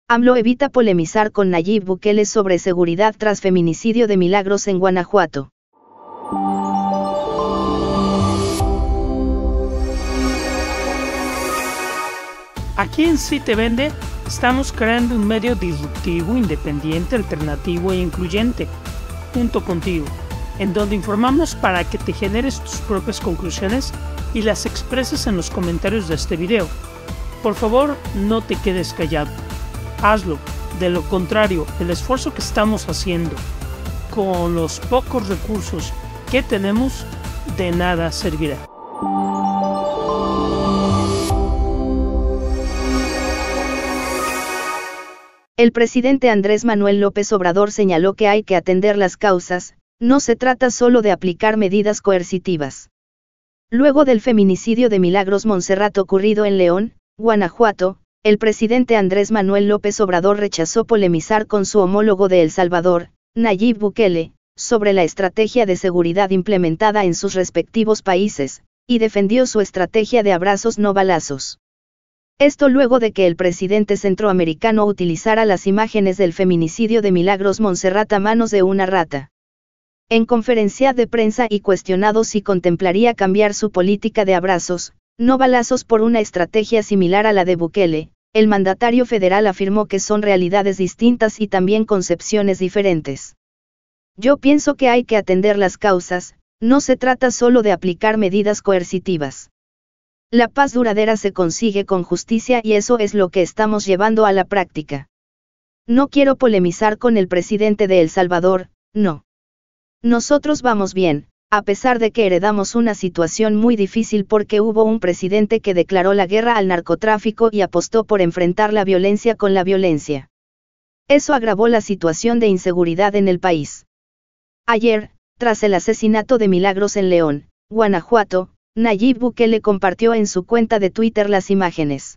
AMLO evita polemizar con Nayib Bukele sobre seguridad tras feminicidio de Milagros en Guanajuato. Aquí en Sí Te Vende estamos creando un medio disruptivo, independiente, alternativo e incluyente, junto contigo, en donde informamos para que te generes tus propias conclusiones y las expreses en los comentarios de este video. Por favor, no te quedes callado. Hazlo. De lo contrario, el esfuerzo que estamos haciendo con los pocos recursos que tenemos de nada servirá. El presidente Andrés Manuel López Obrador señaló que hay que atender las causas, no se trata solo de aplicar medidas coercitivas. Luego del feminicidio de Milagros Montserrat ocurrido en León, Guanajuato, el presidente Andrés Manuel López Obrador rechazó polemizar con su homólogo de El Salvador, Nayib Bukele, sobre la estrategia de seguridad implementada en sus respectivos países, y defendió su estrategia de abrazos no balazos. Esto luego de que el presidente centroamericano utilizara las imágenes del feminicidio de Milagros Montserrat a manos de una rata. En conferencia de prensa y cuestionado si contemplaría cambiar su política de abrazos, no balazos por una estrategia similar a la de Bukele, el mandatario federal afirmó que son realidades distintas y también concepciones diferentes. Yo pienso que hay que atender las causas, no se trata solo de aplicar medidas coercitivas. La paz duradera se consigue con justicia y eso es lo que estamos llevando a la práctica. No quiero polemizar con el presidente de El Salvador, no. Nosotros vamos bien, a pesar de que heredamos una situación muy difícil porque hubo un presidente que declaró la guerra al narcotráfico y apostó por enfrentar la violencia con la violencia. Eso agravó la situación de inseguridad en el país. Ayer, tras el asesinato de Milagros en León, Guanajuato, Nayib Bukele compartió en su cuenta de Twitter las imágenes.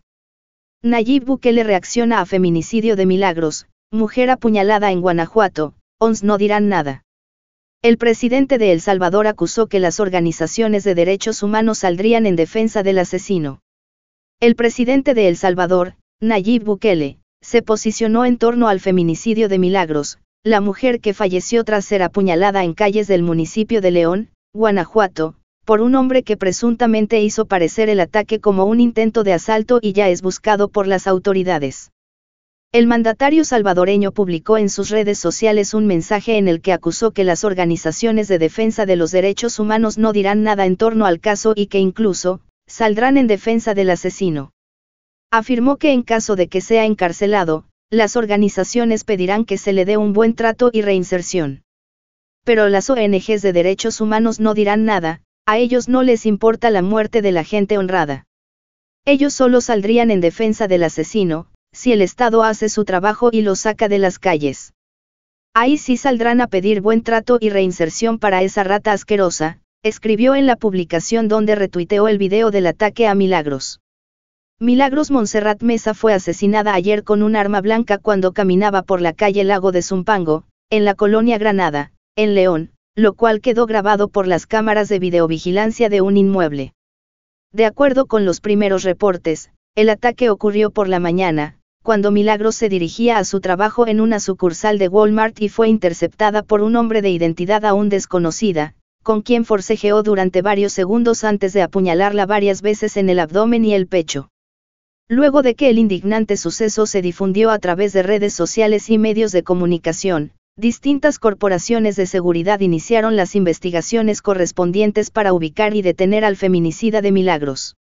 Nayib Bukele reacciona a feminicidio de Milagros, mujer apuñalada en Guanajuato, ONS no dirán nada. El presidente de El Salvador acusó que las organizaciones de derechos humanos saldrían en defensa del asesino. El presidente de El Salvador, Nayib Bukele, se posicionó en torno al feminicidio de Milagros, la mujer que falleció tras ser apuñalada en calles del municipio de León, Guanajuato, por un hombre que presuntamente hizo parecer el ataque como un intento de asalto y ya es buscado por las autoridades. El mandatario salvadoreño publicó en sus redes sociales un mensaje en el que acusó que las organizaciones de defensa de los derechos humanos no dirán nada en torno al caso y que incluso, saldrán en defensa del asesino. Afirmó que en caso de que sea encarcelado, las organizaciones pedirán que se le dé un buen trato y reinserción. Pero las ONGs de derechos humanos no dirán nada. A ellos no les importa la muerte de la gente honrada. Ellos solo saldrían en defensa del asesino, si el Estado hace su trabajo y lo saca de las calles. Ahí sí saldrán a pedir buen trato y reinserción para esa rata asquerosa, escribió en la publicación donde retuiteó el video del ataque a Milagros. Milagros Montserrat Mesa fue asesinada ayer con un arma blanca cuando caminaba por la calle Lago de Zumpango, en la colonia Granada, en León, lo cual quedó grabado por las cámaras de videovigilancia de un inmueble. De acuerdo con los primeros reportes, el ataque ocurrió por la mañana, cuando Milagros se dirigía a su trabajo en una sucursal de Walmart y fue interceptada por un hombre de identidad aún desconocida, con quien forcejeó durante varios segundos antes de apuñalarla varias veces en el abdomen y el pecho. Luego de que el indignante suceso se difundió a través de redes sociales y medios de comunicación, distintas corporaciones de seguridad iniciaron las investigaciones correspondientes para ubicar y detener al feminicida de Milagros.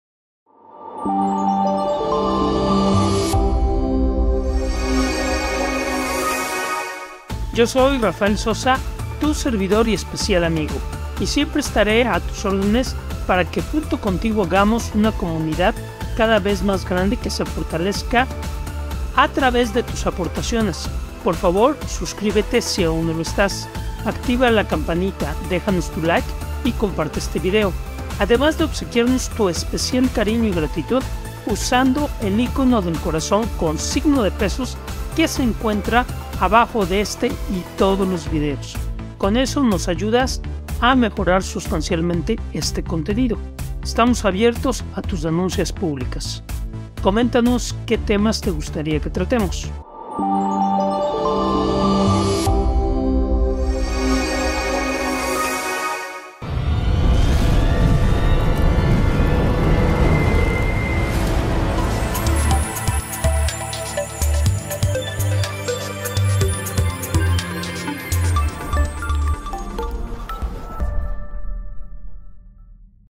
Yo soy Rafael Sosa, tu servidor y especial amigo, y siempre estaré a tus órdenes para que junto contigo hagamos una comunidad cada vez más grande que se fortalezca a través de tus aportaciones. Por favor, suscríbete si aún no lo estás, activa la campanita, déjanos tu like y comparte este video, además de obsequiarnos tu especial cariño y gratitud usando el icono del corazón con signo de pesos que se encuentra abajo de este y todos los videos. Con eso nos ayudas a mejorar sustancialmente este contenido. Estamos abiertos a tus denuncias públicas. Coméntanos qué temas te gustaría que tratemos.